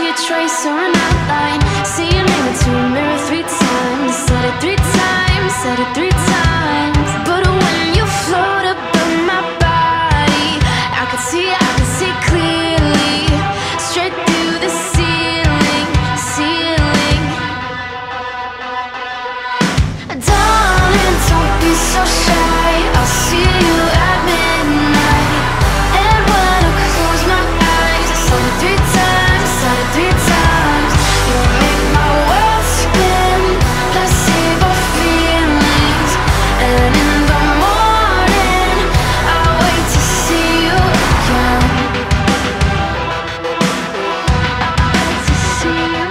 see a trace or an outline. See your name into a mirror 3 times. Said it 3 times, said it 3 times. But when you float above my body, I could see clearly, straight through the ceiling. Darling, don't be so shy. I'll see you at midnight. And when I close my eyes, I said it 3 times, said it 3 times. You make my world spin, placebo feelings. And in the morning, I'll wait to see you again. To see you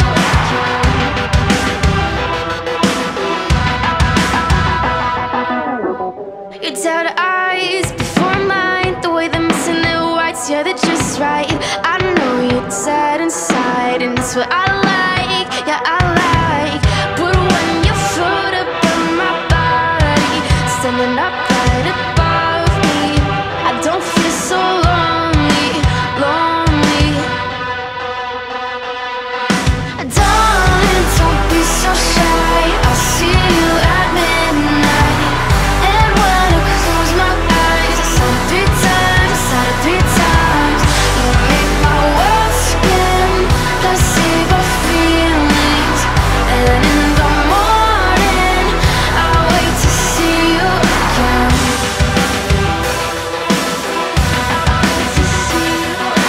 again. Your dark eyes before mine, the way they're missing their whites, yeah, they're just right. I know you're sad inside, and it's what I like, yeah, I like. But when you float above my body, standing up right above me, I don't feel so lonely. Darling, don't be so shy. I'll see you at midnight. And when I close my eyes, I said it 3 times, said it 3 times. You make my world spin, placebo feelings. And in the morning, I'll wait to see you again. To see you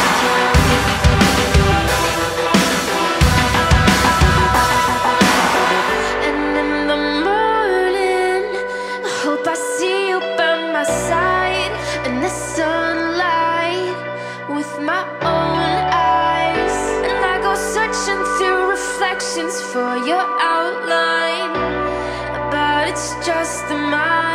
again. And in the morning, I hope I see you by my side in the sunlight with my own eyes. And I go searching through reflections for your outline, but it's just the mind.